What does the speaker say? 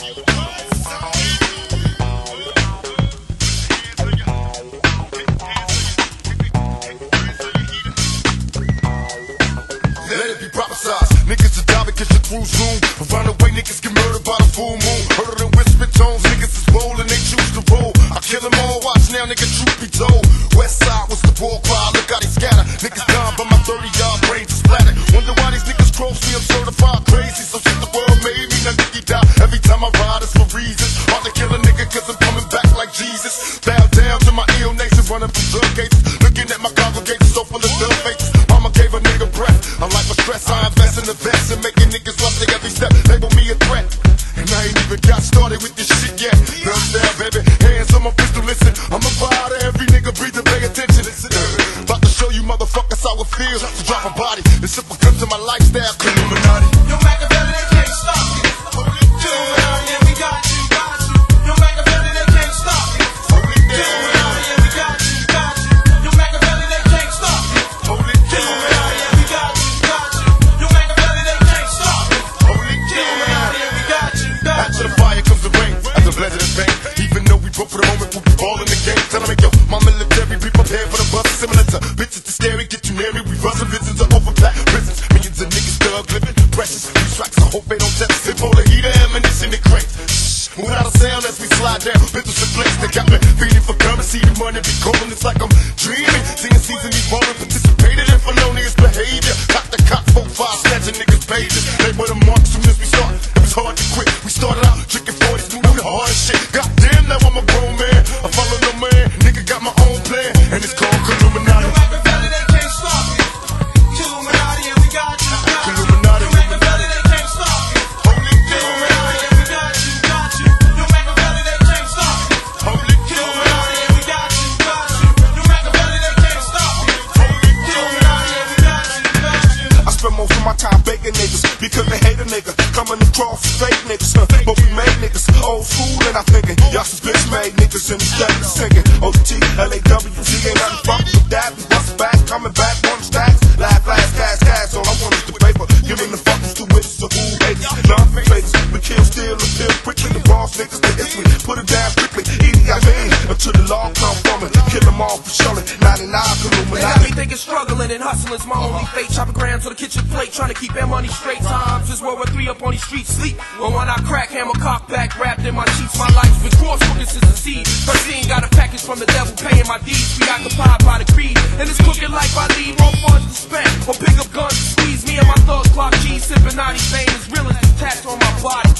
Let it be prophesized. Niggas are die because your crew's room. Around the way, niggas get murdered by the full moon. Heard it in whisper tones. Niggas is bold and they choose to roll. I kill them all, watch now, nigga, truth be told. West side was the war cry, look how they scatter. Niggas gone, but my 30-yard brains are splattered. Wonder why these niggas cross me, I'm certified crazy. So shit the world made me, now nigga die. Every time I ride, it's for reasons. Hard to kill a nigga cause I'm coming back like Jesus. Bow down to my ill nation, running from drug cases. Looking at my congregation so full of dumb faces. Mama gave a nigga breath. I'm like a stress, I invest in the vest and making niggas lost their every step. Label me a threat. And I ain't even got started with this shit yet. Thumbs down, baby, hands on my pistol, listen. I'm a rider, every nigga breathe and pay attention. About to show you motherfuckers how it feels to drop a body. It's simple good to my lifestyle, Illuminati. Yo, Machiavelli, they can't stop it. Yeah, we got you, got you. Yo, Machiavelli, they can't stop it. Yeah, we got you, got you. Yo, Machiavelli, they can't stop it. Yeah, we got you, got you. Yo, Machiavelli, they can't stop it. Yeah, we got you, got you. After the fire comes the rain, after the blessed pain. Even though we broke for the moment, we'll be all in the game. Tell them, yo, my military, be prepared for the bus. Similar to bitches to scary, get you near me. We run some visions of open black prisons. Millions of niggas thug living, precious. These tracks, I hope they don't test. They pull the heater, ammunition, and crates. Without a sound as we slide down, pistols and flicks. They got me feeding for currency, the money be calling. It's like I'm dreaming. Seeing season evolving, participated in felonious behavior. Cop the cop, 4-5, snatching niggas' pages. They were the mark soon as we started. It was hard to quit. We started out drinking 40s, knew the hard shit. Goddamn, now I'm a grown man. I follow no man. Nigga got my own plan, and it's called Illuminati. Yo, Machiavelli, they can't stop it. Illuminati, and we got you, got you. Illuminati. Yo, Machiavelli, they can't stop it. Illuminati, and we got you, got you. Yo, Machiavelli, they can't stop it. Illuminati, and we got you, got you. Yo, Machiavelli, they can't stop it. Illuminati, and we got you, got you. I spend most of my time baking niggas because they hate a nigga. Coming across fake niggas, but we made niggas old school and I'm thinking y'all some bitch made niggas in the study singing OT, LAWG, ain't nothing fucking with that. We bust back, coming back on the stacks. Laugh, cash. All I want is the paper. Giving the fuckers to witches or who haters. None fakers. We kill, steal, and kill quickly. The boss niggas, the history. Put it down quickly. I mean, until the law come from it. Kill them all for showing 99 They got me thinking struggling and hustling is my only fate. Chopping grams on the kitchen plate, trying to keep that money straight. Times is World War III up on these streets, sleep. Well, when I crack, hammer, cock back, wrapped in my sheets. My life's been cross-focused since the seed. 13 got a package from the devil, paying my deeds. Preoccupied by the greed, and this crooked life I lead. Wrong funds to spend, or pick up guns to squeeze. Me and my thug clock G, sipping 90 vein is real as detached on my body.